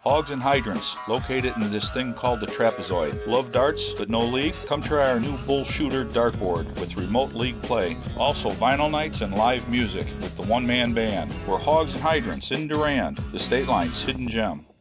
Hogs and Hydrants, located in this thing called the trapezoid. Love darts, but no league? Come try our new Bull Shooter dartboard with remote league play. Also vinyl nights and live music with the one-man band. We're Hogs and Hydrants in Durand, the State Line's hidden gem.